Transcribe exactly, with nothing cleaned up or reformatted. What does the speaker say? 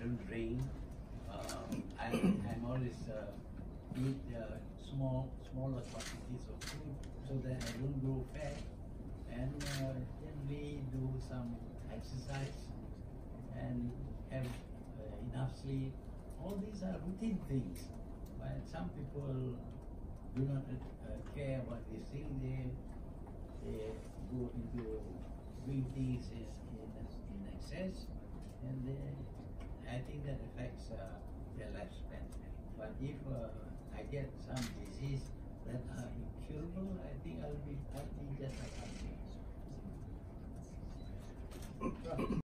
don't drink. Um, I, I'm always uh, eat uh, small, smaller quantities of food so that I don't grow fat, and uh, generally do some exercise and have uh, enough sleep. All these are routine things, but some people do not uh, care about these things. They they go into doing things in, in, in excess, and they, I think that affects uh, their lifespan. But if uh, I get some disease that are incurable, I think I'll be, I'll be just like